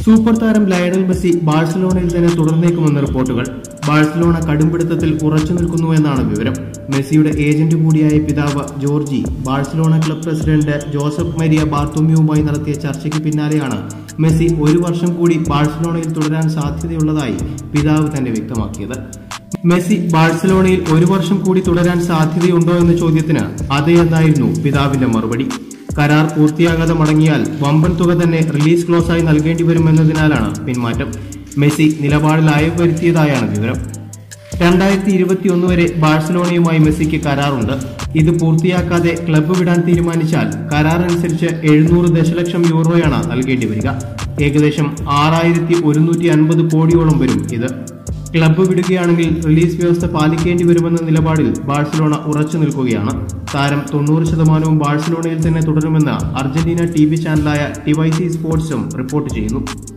Super താരം Lionel Messi ബാഴ്സലോണയിൽ തന്നെ തുടർന്നേക്കുമെന്ന് റിപ്പോർട്ടുകൾ. ബാഴ്സലോണ കടുംപിടുത്തത്തിൽ ഉറച്ചു നിൽക്കുന്നുവെന്നാണ് വിവരം. മെസ്സിയുടെ ഏജന്റ് കൂടിയായ പിതാവ് Jorge Barcelona club president Josep Maria ബാർത്തോമ്യുവുമായി നടത്തിയ ചർച്ചയ്ക്ക് പിന്നാലെയാണ് മെസ്സി 1 വർഷം കൂടി ബാഴ്സലോണയിൽ തുടരാൻ സാധ്യതയുള്ളതായി പിതാവ് തന്നെ വ്യക്തമാക്കിയത്. മെസ്സി ബാഴ്സലോണയിൽ 1 വർഷം കൂടി തുടരാൻ സാധ്യതയുണ്ടോ എന്ന ചോദ്യത്തിന് അതെ എന്നായിരുന്നു പിതാവിന്റെ മറുപടി. കരാർ പൂർത്തിയാകാതെ മടങ്ങിയാൽ വമ്പൻ തുക തന്നെ റിലീസ് ക്ലോസായി നൽകേണ്ടി വരുമെന്നതിനാലാണ് പിന്മാറ്റം. മെസ്സി നിലപാടിൽ അയവ് വരുത്തിയതായാണ് വിവരം. 2021 വരെ ബാഴ്സലോണയുമായി മെസ്സിക്ക് കരാറുണ്ട്. ഇത് പൂർത്തിയാക്കാതെ ക്ലബ്ബ് വിടാൻ തീരുമാനിച്ചാൽ കരാർ അനുസരിച്ച് 700 ദശലക്ഷം യൂറോയാണ് നൽകേണ്ടി വരിക. ഏകദേശം 6150 കോടിയോളം വരും ഇത്. ക്ലബ്ബ് വിടുകയാണെങ്കിൽ റിലീസ് വ്യവസ്ഥ പാലിക്കേണ്ടി വരുമെന്ന നിലപാടിൽ ബാഴ്സലോണ ഉറച്ചു നിൽക്കുകയാണ്. താരം 90% ബാഴ്സലോണയിൽ തന്നെ തുടരുമെന്ന് അർജന്റീന TV ചാനലായ ടിവൈസി സ്പോർട്സും റിപ്പോർട്ട് ചെയ്യുന്നു.